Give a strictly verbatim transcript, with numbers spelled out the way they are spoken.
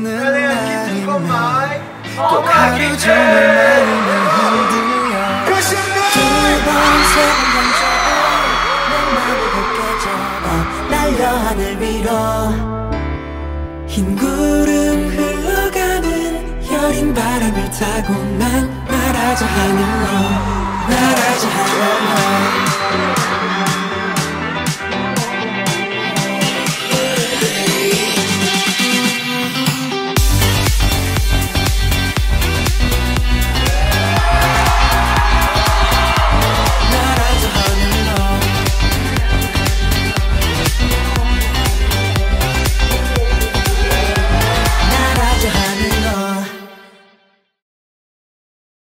없는 날이면 또 하루 종일 마음을 흔들려 두번 세번 던져도 내 맘이 벗겨져봐 날려 하늘 위로 흰 구름 흘러가는 여린 바람을 타고 난 날아져 하늘로 날아져 하늘로